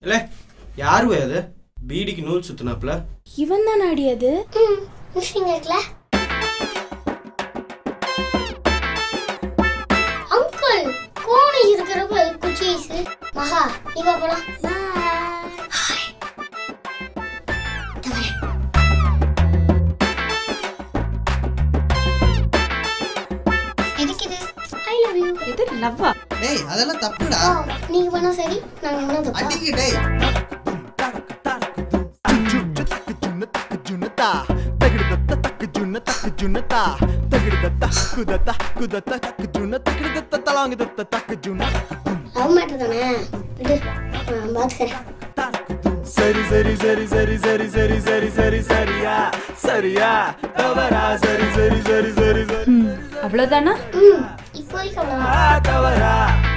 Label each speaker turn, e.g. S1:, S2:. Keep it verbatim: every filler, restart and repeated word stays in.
S1: இல்ல யாரு அது பீடிக்கு நூல் சுத்துனாப்ல?
S2: இவன் தான் ஆடியது.
S3: ம் மிஷின் இருக்குல அங்கிள் கோணி இருக்கிறப்ப குச்சீஸ் மகா இவ போலாம். ஹாய் தவறே எதுக்கு ஐ லவ் யூ
S2: இது லவ்வா?
S4: டேய் அதெல்லாம் தப்புடா.
S3: நீங்க பண்ணா சரி நான் என்ன தப்பு?
S4: அடிக்கு டேய்.
S5: சரி சரி சரி சரி சரி சரி சரி சரி சரியா சரியா தவறா சரி சரி சரி சரி சரி
S2: அவ்வளவுதானா?
S3: ம் இப்போதைக்கு அவ்வளவுதான்.
S5: தவறா